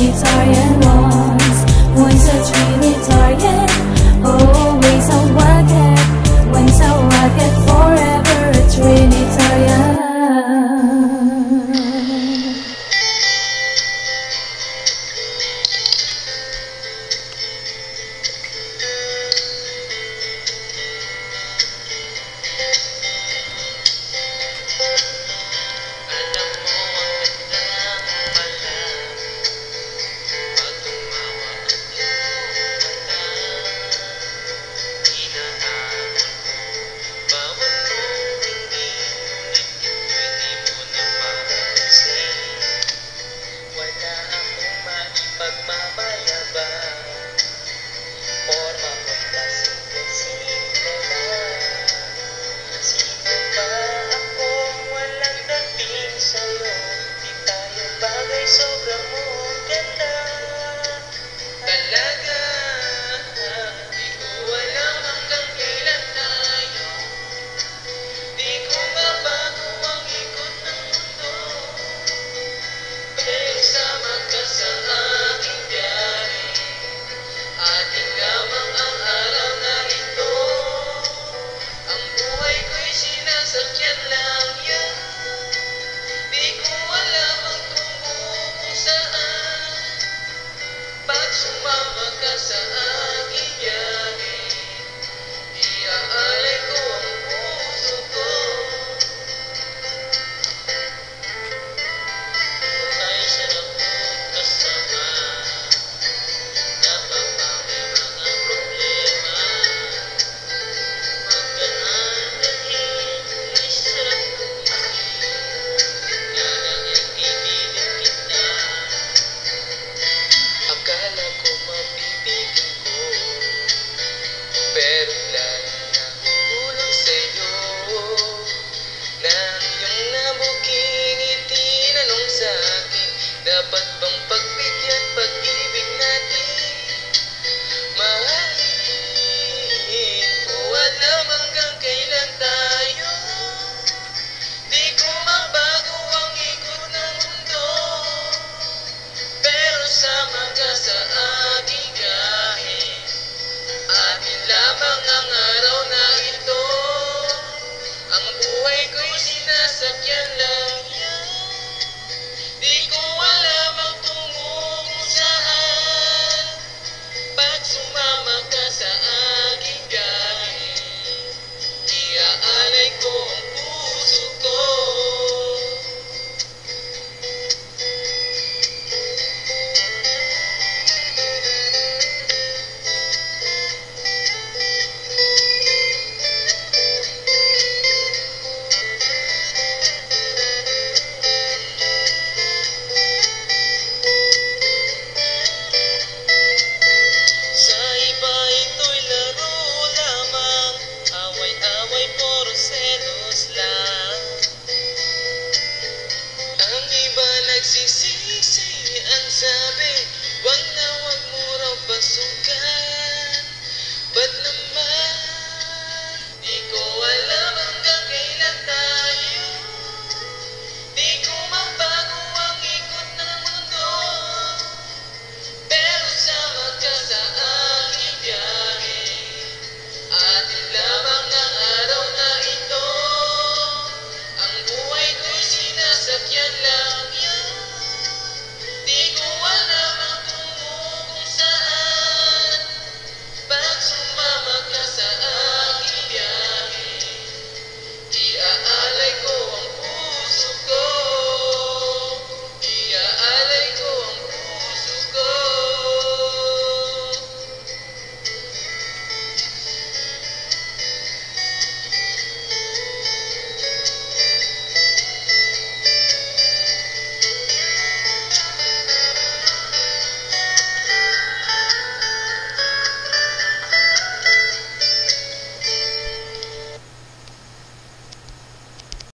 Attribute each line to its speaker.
Speaker 1: Trinitarian ones. Once a Trinitarian, always a Godhead. Once a Godhead, forever a Trinitarian.
Speaker 2: Sobrang mong ganda talaga. Di ko alam hanggang kailan tayo. Di ko mabago ang ikot ng mundo, pero sama ka sa aking biyahe. Atin lamang ang araw na ito. Ang buhay ko'y sinasakyan lang yan. Di ko alam ang pag sumama ka sa aking biyahe, iaalay ko ang puso ko. Ay sarap mong kasama, napapawi mga problema. Magdaan dahil ay sarap kong maging, kaya nagtitigil kita. Akala ko mabibigyan ko, pero lalo nahulog sa'yo. Nang iyong nabuking itinanong sa'kin, dapat bang pagbigyan pag-ibig natin? Mahalin ko alam hanggang kailan tayo. Di ko mabago ang ikot ng mundo, pero sama ka sa aking biyahe. Atin lamang ang araw na ito. Ang buhay ko'y sinasakyan lang yan. Di ko alam ang tungo kung saan. Pag sumama ka sa aking biyahe, iaalay ko ang puso ko. Nagsisisi ang sabi,